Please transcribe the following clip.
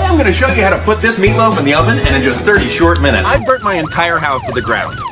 I'm gonna show you how to put this meatloaf in the oven and in just 30 short minutes. I burnt my entire house to the ground.